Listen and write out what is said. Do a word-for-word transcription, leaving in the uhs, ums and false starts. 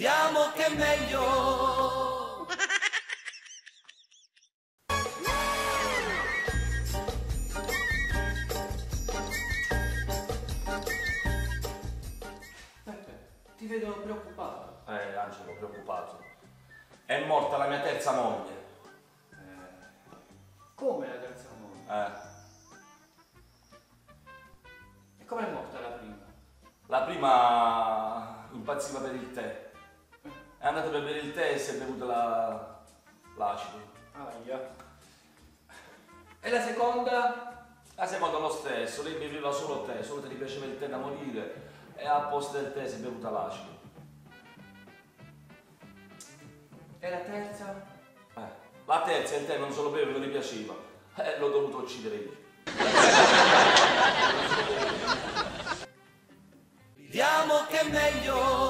Vediamo che è meglio. Peppe, ti vedo preoccupato. Eh, Angelo, preoccupato. È morta la mia terza moglie. Eh, come la terza moglie? Eh. E come è morta la prima? La prima impazziva per il tè. È andata per bere il tè e si è bevuta la... l'acido. Aia. E la seconda? La seconda lo stesso, lei beveva solo tè, solo che gli piaceva il tè da morire e a posto del tè si è bevuta l'acido. E la terza? Eh. La terza il tè non se lo beve, non gli piaceva. E l'ho dovuto uccidere io. Vediamo che è meglio.